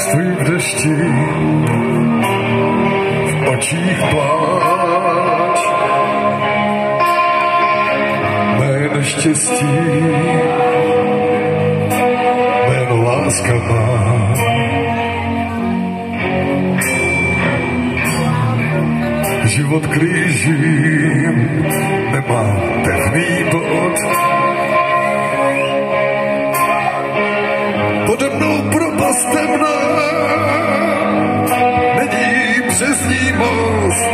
Stojím v dešti, v očích pláč, mé neštěstí, jméno láska má. Život křížím, nemá pevný bod. Pode mnou propast temná, není přes ní most.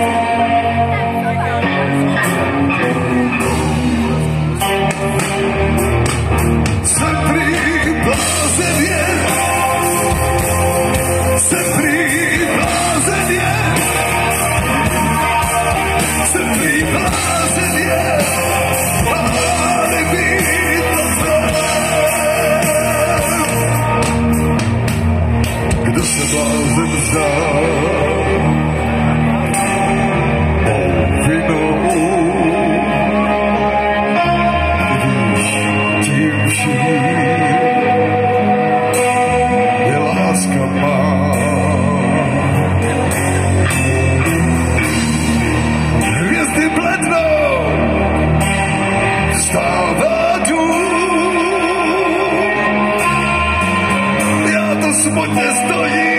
Jsem prý blázen jen, jsem prý blázen jen, jsem prý blázen jen, ale být to kdo se blázen vzal mou vinou. Vidíš, tím vším je láska má. Hvězdy blednou, vstává dům, já to smutně stojím.